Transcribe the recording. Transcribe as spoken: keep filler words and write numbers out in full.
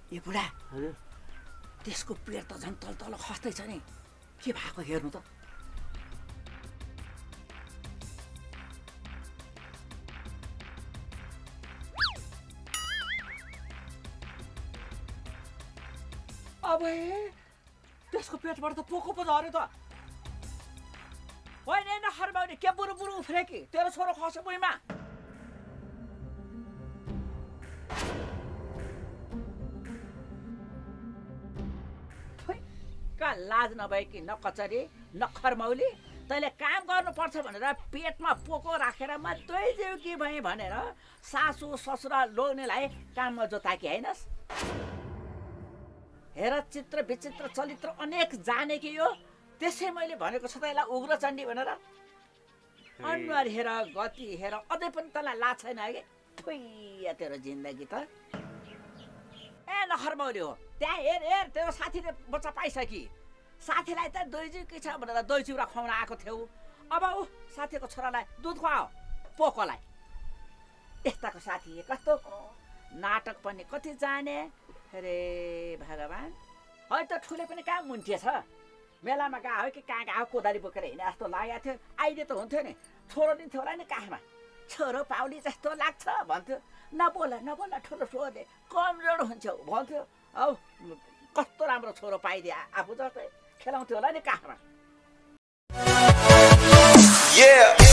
ए बुढा त्यसको पेट त झन् तल तल खस्दै छ नि के भएको हेर्नु त अबे त्यसको पेटबाट त पोको पो झऱ्यो त होइन नखर्बाउने के बुरु बुरु उफ्रे कि तेरो छोरो खस्यो बुइमा का लाज नभएकी न कचरी न खरमौली तैँले काम गर्नुपर्छ भनेर पेटमा पोको राखेर म तै जेउ कि भएँ भनेर सासू ससुरा लोग्नेलाई काममा जोताकी हैनस् हेर चित्र विचित्र चरित्र अनेक जाने कि यो त्यसै मैले भनेको छ तँलाई उग्र चण्डी भनेर अनुहार हेर गति हेर अझै पनि तँलाई लाज छैन कि थुइया तेरो जिन्दगी त ए नखरमौली हो त्यहाँ हेर हेर तेरो साथीले बच्चा पाइसकि साथीलाई त दही चिउ के छ भनेर दही चिउरा खुवाउन आएको थियौ अब ऊ साथीको छोरालाई दुध खुवाओ पोकोलाई यस्ताको साथी कस्तो नाटक पनि कति जाने अरे भगवान् है त ठुले पनि कहाँ मुन्टिएछ मेलामा गएको हो कि कहाँ गएको कोदारी बोकेर हिँडे जस्तो लागेको थियो अहिले त हुन्थ्यो नि छोरो दिन्थ्यो होला नि काखमा छोरो पाउली जस्तो लाग्छ भन्थ्यो नबोल नबोल ठुलो सोधे कमजोर हुन्छ भन्थ्यो औ कस्तो राम्रो छोरो पाइदिए आफू जस्तै खेलाउँथ्यो होला नि काखमा